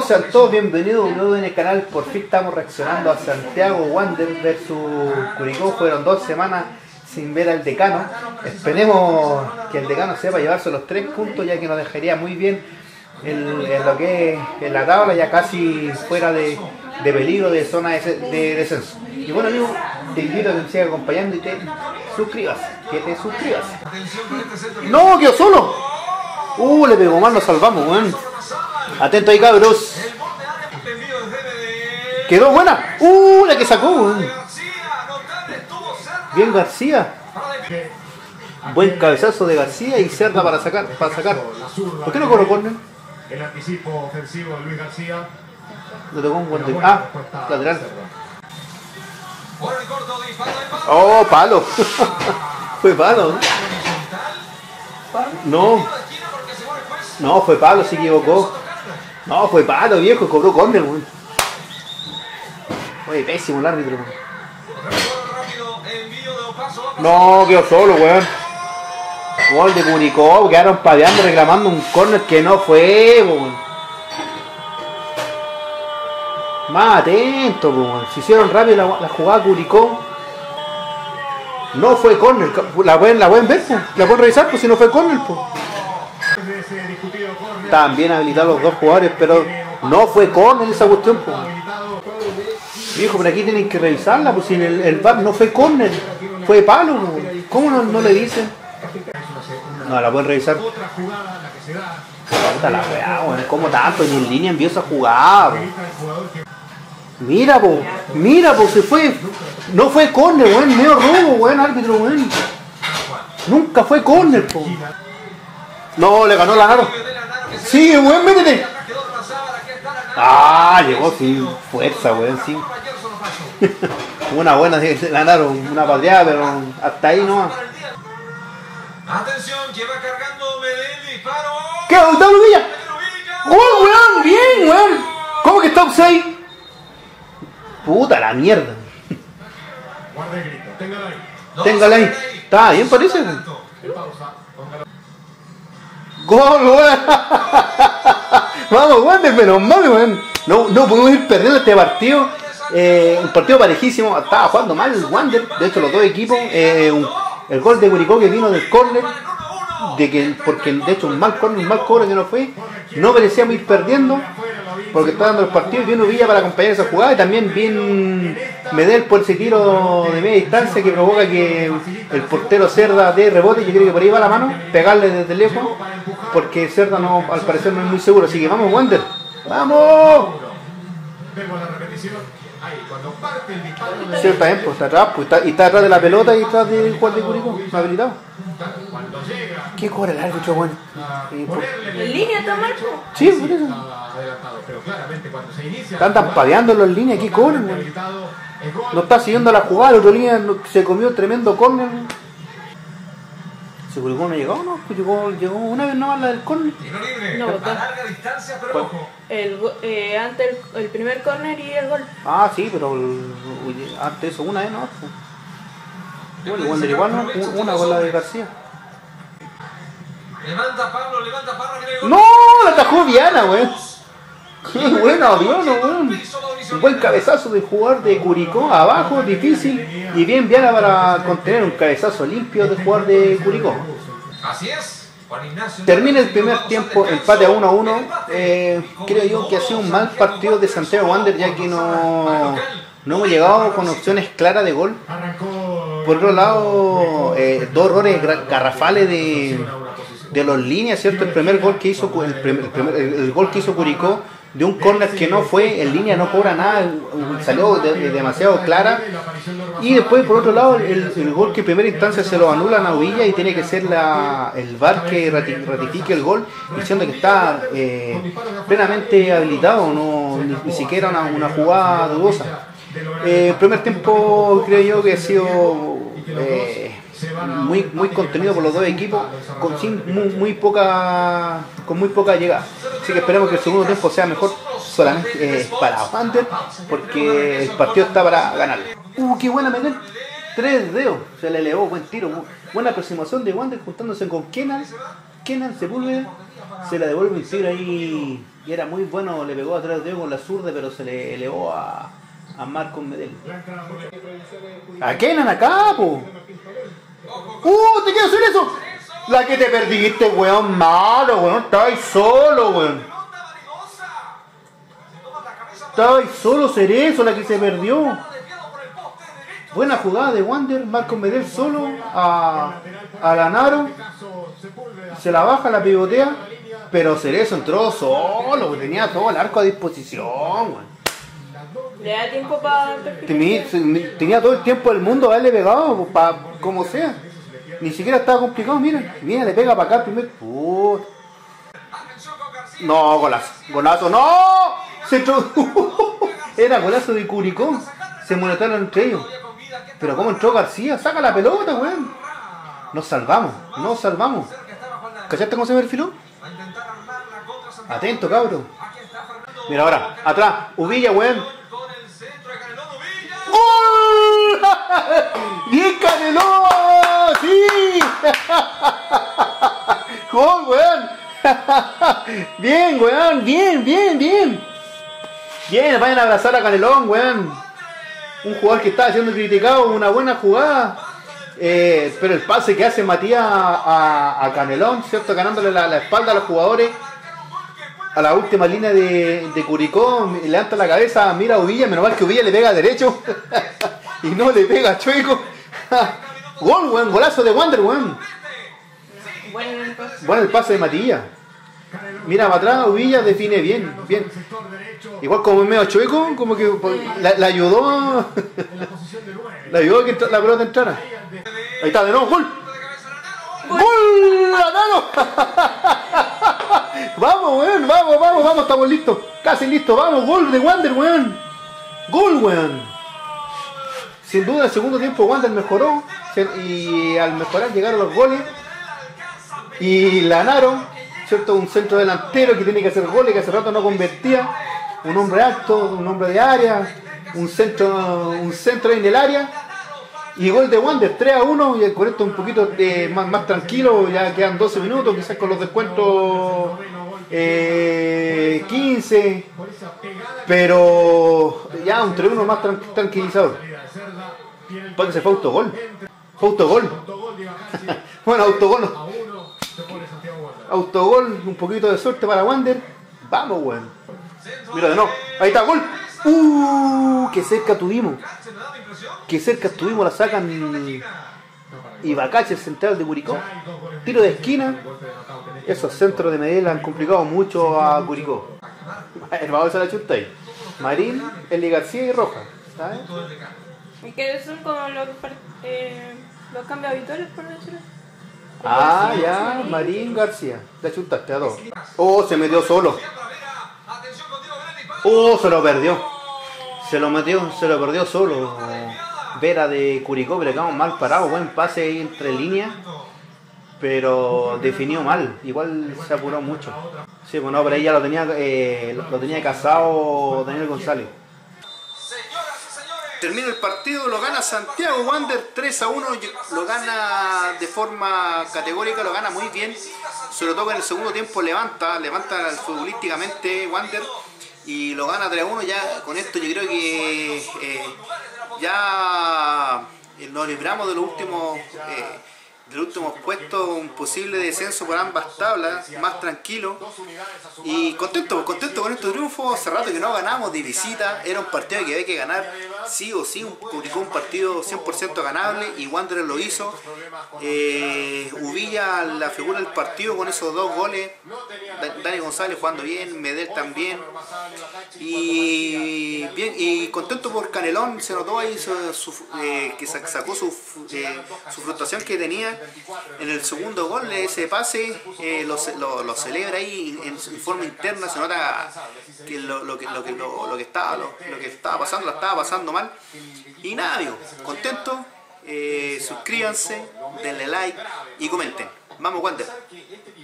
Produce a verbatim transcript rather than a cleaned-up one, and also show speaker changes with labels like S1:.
S1: sean todos bienvenidos nuevo en el canal. Por fin estamos reaccionando a Santiago Wanderers versus Curicó. Fueron dos semanas sin ver al decano. Esperemos que el decano sepa llevarse los tres puntos, ya que nos dejaría muy bien en, en lo que es en la tabla, ya casi fuera de, de peligro de zona de, de descenso. Y bueno, amigo, te invito a que me sigas acompañando y te suscribas. Que te suscribas. ¡No! ¡Quedó solo! ¡Uh! Le pegó mal, nos salvamos, weón. Atento ahí, cabros. Quedó buena. ¡Uh! La que sacó, weón. Bien García. Buen cabezazo de García y Cerda para sacar. Para sacar. ¿Por qué no corro córner?
S2: El anticipo ofensivo de Luis García.
S1: Le tocó un guante. Ah, lateral. Oh, palo. Fue palo. No. No, fue palo, se equivocó. No, fue palo, viejo, cobró córner, weón. Oye, pésimo el árbitro, weón. No, quedó solo, weón. Gol de Curicó, quedaron padeando, reclamando un córner que no fue, weón. Más atento, weón. Se hicieron rápido la, la jugada Curicó. No fue córner. La pueden, la pueden ver, pues. La pueden revisar, pues si no fue córner, pues. Estaban bien habilitados los dos jugadores, pero no fue córner esa cuestión, pues. Viejo, pero aquí tienen que revisarla, pues si en el, el V A R no fue córner, fue palo, ¿no? ¿Cómo no, no le dicen? No, la pueden revisar. Puta la weá, weón, ¿cómo tanto? Ni en línea envió esa jugada, po. Mira, po, mira, po, se fue. No fue córner, weón, medio robo, weón, árbitro, weón. Nunca fue córner, po. No, le ganó la Naro. Sí, weón, métete. Ah, llegó sin fuerza, weón, sí. Una buena de ganaron, una patriada, pero hasta ahí no.
S3: Atención, que va cargando Medel, disparo.
S1: ¿Qué? ¿Está Villa? ¡Oh, weón! ¡Bien, weón! ¿Cómo que está offside? Puta la mierda.
S2: Guarda el grito, téngalo ahí.
S1: Téngala ahí. Está bien, parece. ¡Gol, weón! Vamos, weón, menos mal, weón. No, no podemos ir perdiendo este partido. Eh, un partido parejísimo. Estaba jugando mal el Wander. De hecho, los dos equipos. Eh, un, el gol de Curicó que vino del córner. De que, porque de hecho, un mal córner, un mal córner que no fue. No merecíamos ir perdiendo. Porque está dando el partido. Y vino Villa para acompañar esa jugada. Y también bien Medel por ese tiro de media distancia que provoca que el portero Cerda dé rebote. Yo creo que por ahí va la mano. Pegarle desde lejos. Porque Cerda no, al parecer no es muy seguro. Así que vamos, Wander. ¡Vamos! Sí, está bien, pues está atrás, pues está, y está atrás de la pelota y está del jugador de Curicó, no habilitado. ¿Qué cobra el árbitro, bueno?
S4: ¿En línea está mal?
S1: Sí, por eso. Están tampadeando en línea, ¿qué cobran, bueno? No está siguiendo la jugada, el otro línea se comió tremendo córner. ¿Se Curicó no llegó, no? Pues llegó, llegó una vez nomás la del córner.
S4: No, a larga distancia, pero ojo. El, eh, antes el, el primer córner y el gol.
S1: Ah, sí, pero el, antes eso, una vez no. Bueno, el Wander igual, ¿no? Una con la de García.
S3: Levanta Pablo, levanta Pablo.
S1: ¡No! La atajó Viana, weón. ¡Qué buena Viana, weón! Un buen cabezazo del jugador de Curicó, abajo, difícil. Y bien Viana para contener un cabezazo limpio del jugador de Curicó.
S3: Así es.
S1: Termina el primer tiempo, empate a uno a uno. Eh, creo yo que ha sido un mal partido de Santiago Wanderers, ya que no, no hemos llegado con opciones claras de gol. Por otro lado, eh, dos errores garrafales de, de los líneas, ¿cierto? El primer gol que hizo el, primer, el, primer, el, el gol que hizo Curicó de un córner que no fue, en línea no cobra nada, salió de, de demasiado clara. Y después, por otro lado, el, el gol que en primera instancia se lo anulan a Villa y tiene que ser la, el V A R que ratifique el gol, diciendo que está eh, plenamente habilitado, no, ni, ni siquiera una, una jugada dudosa. Eh, el primer tiempo creo yo que ha sido eh, muy, muy contenido por los dos equipos, con sin, muy, muy poca con muy poca llegada. Así que esperemos que el segundo tiempo sea mejor solamente eh, para Wander, porque el partido está para ganar. Uh, qué buena Medel. Tres dedos, se le elevó, buen tiro, buena aproximación de Wander juntándose con Kenan. Kenan Sepúlveda se la devuelve un tiro ahí y era muy bueno, le pegó atrás de con la zurda, pero se le elevó a, a Marcos Medel. A Kenan acá, po. ¡Uh! ¡Te quiero hacer eso! La que te perdiste, weón, malo, weón. Estaba ahí solo, weón. Estaba ahí solo Cerezo, la que se perdió. Buena jugada de Wander, Marcos Medel solo a, a Lanaro. Se la baja, la pivotea. Pero Cerezo entró solo, tenía todo el arco a disposición, weón.
S4: Le da tiempo para...
S1: Tenía, tenía todo el tiempo del mundo a haberle pegado, para como sea. Ni siquiera estaba complicado, miren. Viene, le pega para acá primer. Puta. No, golazo. Golazo, no. Se entró. Era golazo de Curicó. Se monetaron entre ellos. Pero ¿cómo entró García? Saca la pelota, weón. Nos salvamos, nos salvamos. ¿Cachaste cómo se perfiló? Atento, cabrón. Mira ahora, atrás, Uvilla, weón. ¡Gol! ¡Bien, Canelón! ¡Sí! ¡Gol, weón! Bien, weón, bien, bien, bien. Bien, vayan a abrazar a Canelón, weón. Un jugador que estaba siendo criticado, una buena jugada. Eh, pero el pase que hace Matías a, a, a Canelón, ¿cierto? Ganándole la, la espalda a los jugadores. A la última línea de, de Curicó, levanta la cabeza, mira a Uvilla, menos mal que Uvilla le pega derecho. Y no le pega a Chueco. Gol, weón, golazo de Wander, weón. Bueno el pase de Matías. Mira para atrás, Uvilla define bien, bien. Igual como es medio chueco, como que la, la ayudó. La ayudó a que la pelota entrara. Ahí está, de nuevo, gol. ¡Gol! ¡Lanaro! Vamos, weón, vamos, vamos, vamos, estamos listos. Casi listos, vamos, gol de Wander, weón. Gol, weón. Sin duda, el segundo tiempo Wander mejoró. Y al mejorar llegaron los goles. Y Lanaro, ¿cierto? Un centro delantero que tiene que hacer goles, que hace rato no convertía. Un hombre alto, un hombre de área. Un centro, un centro en el área. Y gol de Wander, tres a uno, y con esto un poquito eh, más, más tranquilo, ya quedan doce minutos, quizás con los descuentos eh, quince, pero ya un tres uno más tran tranquilizador. Porque se fue autogol, fue autogol. Bueno, autogol. Autogol, un poquito de suerte para Wander. Vamos, weón. Mira de nuevo, ahí está, gol. Uh, qué cerca tuvimos. Que cerca estuvimos, la sacan y Bacache, el central de Curicó. Tiro de esquina. Esos centros de Medellín han complicado mucho a Curicó. Vamos a la chuta ahí. Marín, Eli García y Roja. ¿Sabes?
S4: Y que son como los, eh, los cambios habituales, por decirlo.
S1: Ah, ya, Marín, García. La chutaste a dos. Oh, se metió solo. Oh, se lo perdió. Se lo metió, se lo perdió solo. Vera de Curicó, pero quedamos mal parados. Buen pase ahí entre líneas, pero definió mal. Igual se apuró mucho. Sí, pues no, pero ahí ya lo tenía, eh, lo tenía casado Daniel González. Termina el partido, lo gana Santiago Wander tres a uno, lo gana de forma categórica, lo gana muy bien. Sobre todo en el segundo tiempo levanta, levanta futbolísticamente Wander y lo gana tres a uno. Ya con esto yo creo que eh, ya nos libramos de los últimos eh, de los últimos puestos, un posible descenso por ambas tablas, más tranquilo y contento, contento con este triunfo. Hace rato que no ganamos de visita, era un partido que había que ganar sí o sí, publicó un partido cien por ciento ganable y Wanderer lo hizo. eh, Uvilla la figura del partido con esos dos goles, Dani González jugando bien, Medel también, y bien, y contento por Canelón. Se notó ahí su, su, eh, que sacó su, eh, su frustración que tenía en el segundo gol, ese pase, eh, lo, lo, lo celebra ahí en, en forma interna. Se nota que lo, lo, que, lo, que, lo, lo, que estaba, lo, lo que estaba pasando, la estaba pasando mal. Y nada, amigo, contento. Eh, suscríbanse, denle like y comenten. Vamos, Wander.